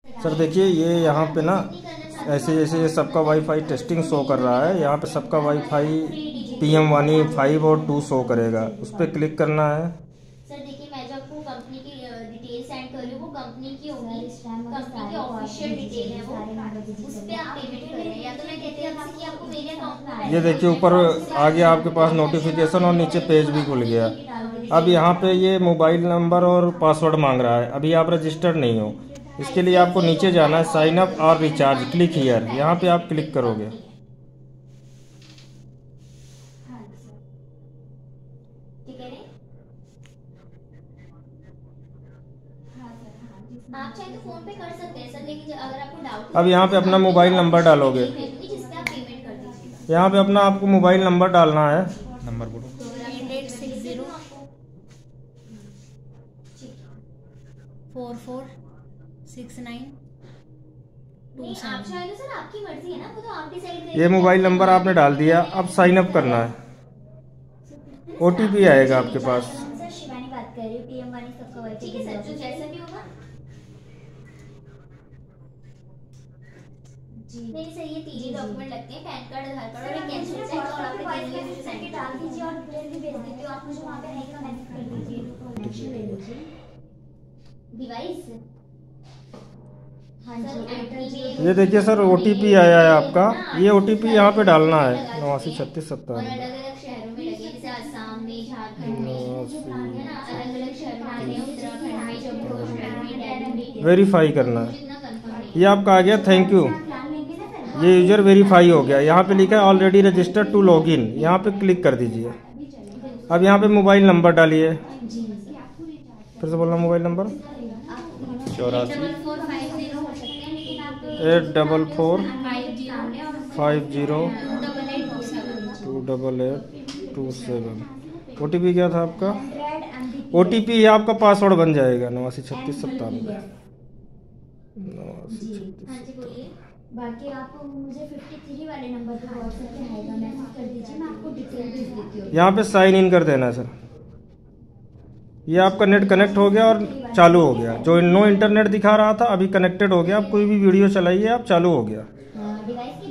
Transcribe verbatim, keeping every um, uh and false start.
Sir देखिए ये यहाँ पे ना ऐसे जैसे ये सबका वाईफाई टेस्टिंग शो कर रहा है। यहाँ पे सबका वाईफाई पी एम वानी फाइव और टू शो करेगा, उस पर क्लिक करना है। सर देखिए मैं जो आपको कंपनी की डिटेल सेंड कर रही हूँ वो कंपनी की होगी, कंपनी की ऑफिशियल डिटेल है वो, उस पे आप पेमेंट कर रहे हैं। या तो मैं कहती हूँ आपसे कि आपको मेरे अकाउंट में ये देखिए ऊपर आ गया आपके पास नोटिफिकेशन और नीचे पेज भी खुल गया। अब यहाँ पे ये मोबाइल नंबर और पासवर्ड मांग रहा है, अभी आप रजिस्टर्ड नहीं हो। इसके लिए आपको नीचे जाना है, साइन अप और रिचार्ज, क्लिक हियर, यहाँ पे आप क्लिक करोगे। आप चाहे तो फोन पे कर सकते हैं सर, लेकिन अगर आपको डाउट अब यहाँ पे अपना मोबाइल नंबर डालोगे, जिससे आप पेमेंट कर दीजिएगा। यहाँ पे अपना आपको मोबाइल नंबर डालना है। नंबर बोलो। Eight six zero four four six nine two नहीं, आप चाहे तो सर आपकी मर्जी है ना, वो तो आप डिसाइड। ये मोबाइल नंबर आपने डाल दिया, अब साइन अप करना है। ओ टी पी आएगा आपके पास। सर शिवानी बात कर रही हूँ, पीएम वाली सबका वाईफाई। ठीक है सर, जो जैसा भी होगा जी। नहीं सर ये तीन डॉक्यूमेंट लगते हैं, पैन कार्ड, आधार कार्ड और एक कैंसिल चेक, और आपके वाईफाई मुझे सेंड डाल दीजिए और डिटेल भी भेज देती हूँ। आप मुझे वहाँ पे नहीं कनेक्ट कर दीजिए ले लीजिए डिवाइस। हाँ जी। ये देखिए सर ओ टी पी आया है आपका, ये ओ टी पी यहाँ पे डालना है, नवासी छत्तीस सत्तावन। अलग अलग शहरों में लगे, जैसे आसाम में, झारखंड में, है ना, अलग अलग शहर में लगे, उत्तराखंड में, जम्मू कश्मीर में, दिल्ली में वेरीफाई करना है। जितना कंफर्म है। ये आपका आ गया, थैंक यू। ये यूजर वेरीफाई हो गया। यहाँ पे लिखा है already registered to log in, यहाँ पे क्लिक कर दीजिए। अब यहाँ पे मोबाइल नंबर डालिए, फिर से बोलना मोबाइल नंबर चौरासी eight double four five zero two double eight two seven. O T P क्या था आपका? ओ टी पी आपका पासवर्ड बन जाएगा, नवासी छत्तीस सत्तानवे नवासी छत्तीस। बाकी आप मुझे तिरेपन वाले नंबर पे व्हाट्सएप पे आएगा, मैसेज कर दीजिए, मैं आपको डिटेल भेज देती हूँ। यहाँ पे साइन इन कर देना सर। ये आपका नेट कनेक्ट हो गया और चालू हो गया। जो नो इंटरनेट दिखा रहा था अभी कनेक्टेड हो गया। आप कोई भी वीडियो चलाइए, आप चालू हो गया। डिवाइस